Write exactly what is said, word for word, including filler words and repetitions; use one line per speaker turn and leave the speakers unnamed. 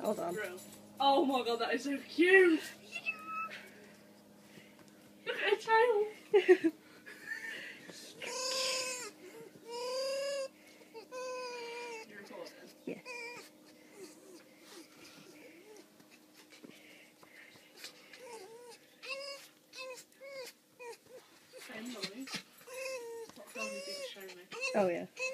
Hold on.
Oh my god, that is so cute! Look at her tail! You're recording?
Yeah.
Same noise. What film did you show me?
Oh yeah.